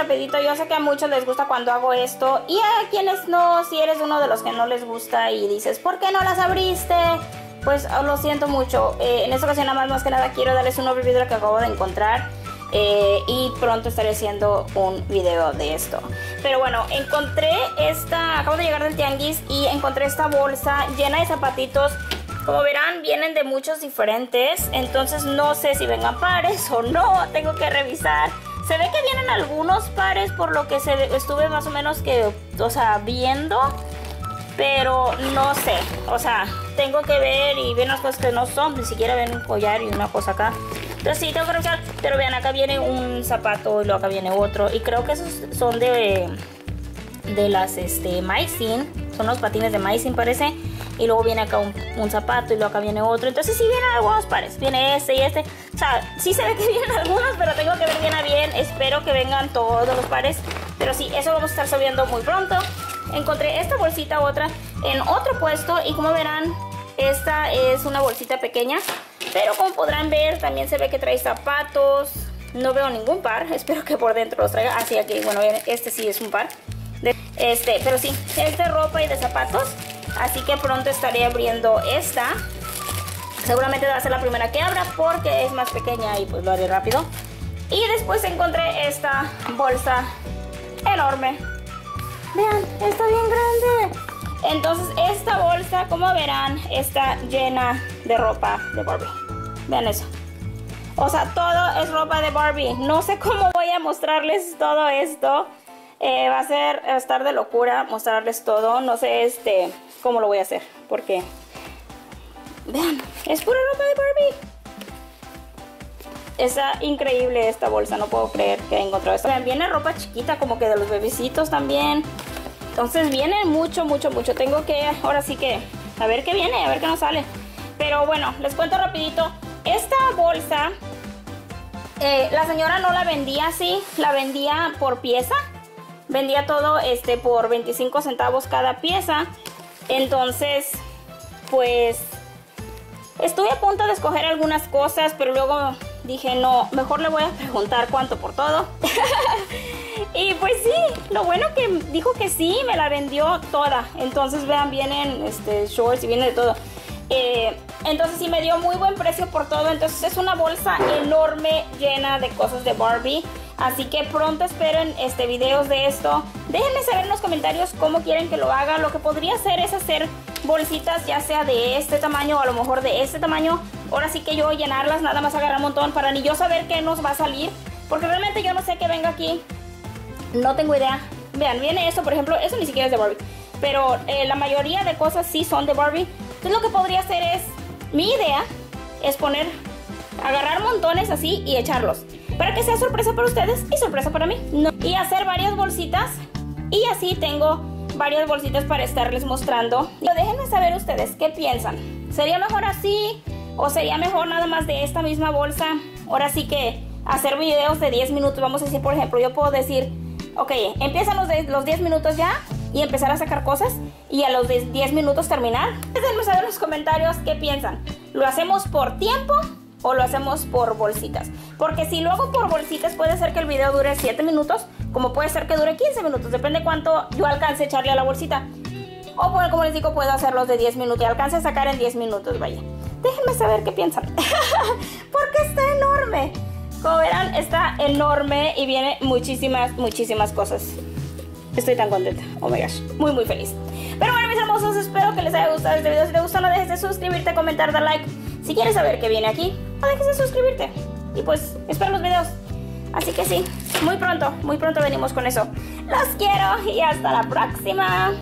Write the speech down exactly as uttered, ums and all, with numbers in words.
rapidito. Yo sé que a muchos les gusta cuando hago esto y a quienes no, si eres uno de los que no les gusta y dices, ¿por qué no las abriste? Pues oh, lo siento mucho. Eh, en esta ocasión nada más, más que nada quiero darles un overview que acabo de encontrar. Eh, y pronto estaré haciendo un video de esto. Pero bueno, encontré esta, acabo de llegar del tianguis y encontré esta bolsa llena de zapatitos. Como verán, vienen de muchos diferentes, entonces no sé si vengan pares o no, tengo que revisar. Se ve que vienen algunos pares por lo que se ve, estuve más o menos que, o sea, viendo, pero no sé, o sea, tengo que ver y ver unas cosas que no son, ni siquiera ven un collar y una cosa acá. Entonces sí, tengo que revisar, pero vean, acá viene un zapato y luego acá viene otro. Y creo que esos son de, de las este, Maicin, son los patines de Maicin parece. Y luego viene acá un, un zapato y luego acá viene otro. Entonces sí vienen algunos pares, viene este y este. O sea, sí se ve que vienen algunos, pero tengo que ver bien a bien. Espero que vengan todos los pares. Pero sí, eso lo vamos a estar subiendo muy pronto. Encontré esta bolsita, otra, en otro puesto. Y como verán, esta es una bolsita pequeña. Pero como podrán ver, también se ve que trae zapatos. No veo ningún par. Espero que por dentro los traiga. Así aquí, bueno, este sí es un par. De, este, pero sí, es de ropa y de zapatos. Así que pronto estaré abriendo esta. Seguramente va a ser la primera que abra porque es más pequeña y pues lo haré rápido. Y después encontré esta bolsa enorme. Vean, está bien grande. Entonces esta bolsa, como verán, está llena de ropa de Barbie. Vean eso. O sea, todo es ropa de Barbie. No sé cómo voy a mostrarles todo esto. Eh, va a ser, va a estar de locura mostrarles todo. No sé este cómo lo voy a hacer. Porque, vean, es pura ropa de Barbie. Está increíble esta bolsa. No puedo creer que he encontrado esto. Vean, viene ropa chiquita como que de los bebecitos también. Entonces viene mucho, mucho, mucho. Tengo que, ahora sí que, a ver qué viene, a ver qué nos sale. Pero bueno, les cuento rapidito. Esta bolsa, eh, la señora no la vendía así. La vendía por pieza. Vendía todo este por veinticinco centavos cada pieza. Entonces, pues, estuve a punto de escoger algunas cosas, pero luego dije, no, mejor le voy a preguntar cuánto por todo. Y pues sí, lo bueno que dijo que sí, me la vendió toda. Entonces, vean, vienen este, shorts y viene de todo. Eh, entonces sí me dio muy buen precio por todo. Entonces es una bolsa enorme llena de cosas de Barbie. Así que pronto esperen este, videos de esto. Déjenme saber en los comentarios cómo quieren que lo haga. Lo que podría hacer es hacer bolsitas ya sea de este tamaño o a lo mejor de este tamaño. Ahora sí que yo llenarlas, nada más agarrar un montón para ni yo saber qué nos va a salir. Porque realmente yo no sé qué venga aquí. No tengo idea. Vean, viene esto, por ejemplo, eso ni siquiera es de Barbie. Pero eh, la mayoría de cosas sí son de Barbie. Entonces lo que podría hacer es, mi idea es poner, agarrar montones así y echarlos. Para que sea sorpresa para ustedes y sorpresa para mí. No. Y hacer varias bolsitas. Y así tengo varias bolsitas para estarles mostrando. Pero déjenme saber ustedes qué piensan. ¿Sería mejor así? ¿O sería mejor nada más de esta misma bolsa? Ahora sí que hacer videos de diez minutos. Vamos a decir, por ejemplo, yo puedo decir, ok, empiezan los, de, los diez minutos ya. Y empezar a sacar cosas. Y a los diez minutos terminar. Déjenme saber en los comentarios qué piensan. ¿Lo hacemos por tiempo o lo hacemos por bolsitas? Porque si lo hago por bolsitas puede ser que el video dure siete minutos, como puede ser que dure quince minutos, depende cuánto yo alcance a echarle a la bolsita. O por, como les digo, puedo hacerlos de diez minutos y alcance a sacar en diez minutos, vaya. Déjenme saber qué piensan. Porque está enorme. Como verán, está enorme y viene muchísimas, muchísimas cosas. Estoy tan contenta, oh my gosh, muy muy feliz. Pero bueno, mis hermosos, espero que les haya gustado este video. Si te gustó, no dejes de suscribirte, comentar, dar like. Si quieres saber qué viene aquí, no dejes de suscribirte. Y pues, espero los videos. Así que sí, muy pronto, muy pronto venimos con eso. Los quiero y hasta la próxima.